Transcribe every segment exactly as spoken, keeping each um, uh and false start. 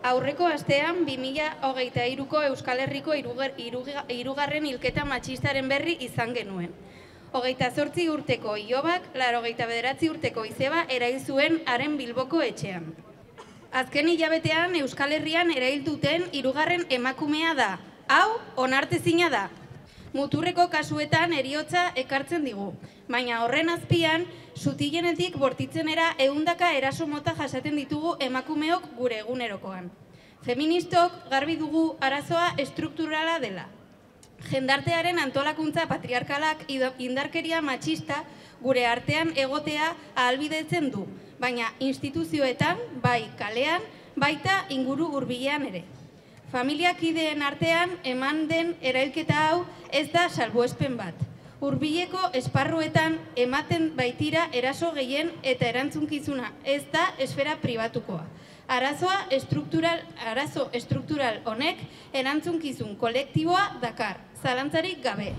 Aurreko astean bi mila hogeita hiruko Euskal Herriko hirugarren hilketa matxistaren berri izan genuen. Hogeita zortzi urteko Ilobak, laurogeita bederatzi urteko Izeba erail zuen haren Bilboko etxean. Azken hilabetean Euskal Herrian erail duten hirugarren emakumea da. Hau, onartezina da. Muturreko kasuetan heriotza ekartzen digu, baina horren azpian, sutilenetik bortitzenera ehundaka eraso mota jasaten ditugu emakumeok gure egunerokoan. Feministok garbi dugu arazoa estrukturala dela. Jendartearen antolakuntza patriarkalak indarkeria matxista gure artean egotea ahalbidetzen du, baina instituzioetan, bai kalean, baita inguru hurbilean ere. Familiakideen artean eman den erailketa hau ez da salbuespen bat. Hurbileko esparruetan ematen baitira eraso gehien eta erantzunkizuna, ez da esfera pribatukoa. Arazoa estruktural, arazo estruktural honek erantzunkizun kolektiboa dakar, zalantzarik gabe.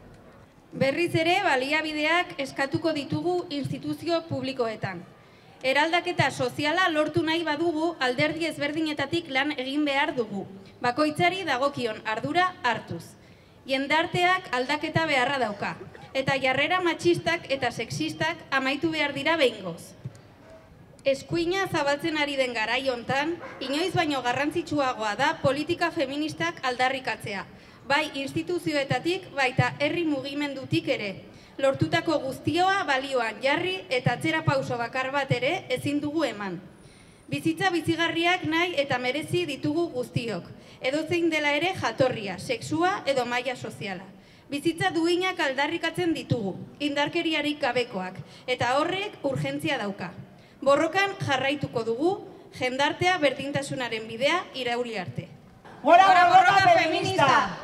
Berriz ere baliabideak eskatuko ditugu instituzio publikoetan. Eraldaketa soziala lortu nahi badugu alderdi ezberdinetatik lan egin behar dugu, bakoitzari dagokion ardura hartuz. Jendarteak aldaketa beharra dauka, eta jarrera matxistak eta sexistak amaitu behar dira behingoz. Eskuina zabaltzen ari den garai hontan, inoiz baino garrantzitsuagoa da politika feministak aldarrikatzea, bai instituzioetatik baita herri mugimendutik ere. Lortutako guztioa balioan jarri eta atzera pauso bakar bat ere ezin dugu eman. Bizitza bizigarriak nahi eta merezi ditugu guztiok, edozein dela ere jatorria, sexua edo maila soziala. Bizitza duinak aldarrikatzen ditugu, indarkeriarik gabekoak, eta horrek urgentzia dauka. Borrokan jarraituko dugu, jendartea berdintasunaren bidea irauli arte. Gora borroka feminista!